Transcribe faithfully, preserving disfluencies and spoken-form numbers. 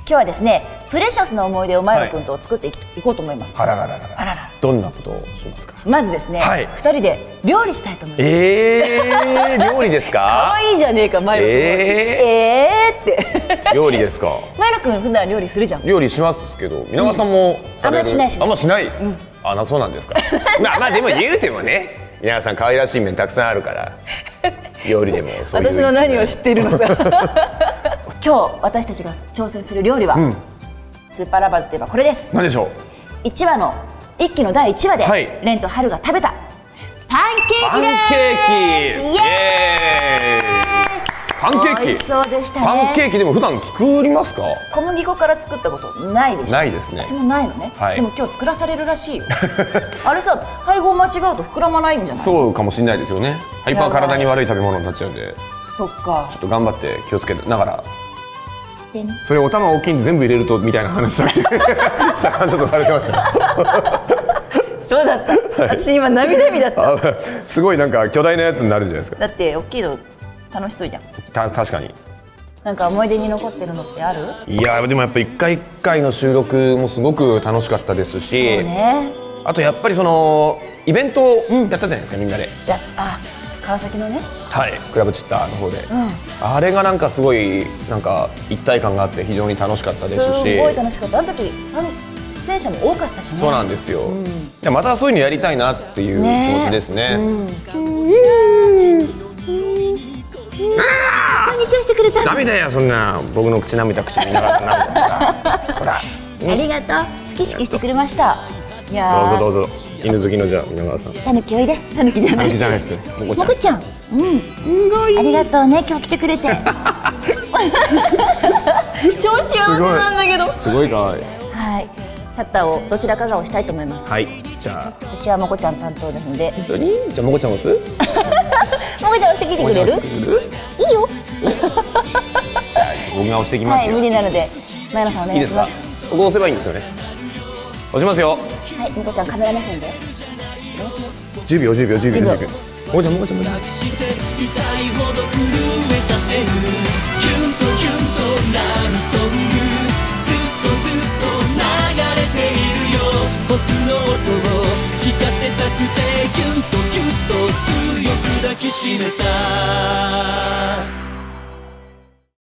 日はですね、プレシャスな思い出を前野君と作っていこうと思います。 あららららあらら。 どんなことをしますか。 まずですね、二人で料理したいと思います。 ええ、料理ですか。 可愛いじゃねえか、前野君。ええって。 料理ですか。 前野君普段料理するじゃん。 料理しますけど、皆川さんもあんましないし。 あんましない。あ、な、そうなんですか。まあまあでも言うてもね、皆川さん可愛らしい面たくさんあるから。料理でもそういう。 私の何を知っているのさ。今日私たちが挑戦する料理は、スーパーラバーズといえばこれです。 何でしょう。 いちわの一期のだいいちわで、レンとハルが食べたパンケーキです。 パンケーキ。イエーイ。パンケーキ。 美味しそうでしたね。 パンケーキでも普段作りますか。 小麦粉から作ったことないでしょ。 ないですね。 私もないのね。でも今日作らされるらしいよ。あれさ、配合間違うと膨らまないんじゃない。 そうかもしれないですよね。ハイパー体に悪い食べ物になっちゃうんで。 そっか。 ちょっと頑張って気をつけながら。それお玉大きいんで全部入れるとみたいな話だっけ。さあちょっとされてました。 そうだった。私今涙みだった。 すごいなんか巨大なやつになるんじゃないですか。 だって大きいの楽しそうじゃん。 た確かに。 なんか思い出に残ってるのってある？ いやでもやっぱ一回一回の収録もすごく楽しかったですし。そうね。 あとやっぱりそのイベントやったじゃないですか、みんなで。 やあ川崎のね。 はい、クラブチッターの方で、あれがなんかすごいなんか一体感があって非常に楽しかったですし、すごい楽しかった。あの時出演者も多かったしね。 そうなんですよ。じゃまたそういうのやりたいなっていう気持ちですね。 こんにちはしてくれた。 ダメだよそんな僕の口なめた口見ながらなんだほら。ありがとう。しきしきしてくれました。いやどうぞどうぞ。犬好きのじゃあ皆川さん。 たぬきおいで。たぬきじゃない。 たぬきじゃないです。 もこちゃん。うん。ありがとうね今日来てくれて。超幸せなんだけど。 すごい可愛い。 はい。シャッターをどちらかが押したいと思います。 はい。じゃあ私はもこちゃん担当ですので。 本当に？じゃあもこちゃん押す？ もこちゃん押してきてくれる？いいよ。 僕が押してきますよ。 はい、無理なので前野さんお願いします。 ここ押せばいいんですよね。押しますよ。 はい、もこちゃんカメラ目線で。 じゅうびょうじゅうびょうじゅうびょうじゅうびょう。もこちゃんもこちゃんもこちゃん。僕の音を聞かせたくてキュンとキュンと強く抱きしめた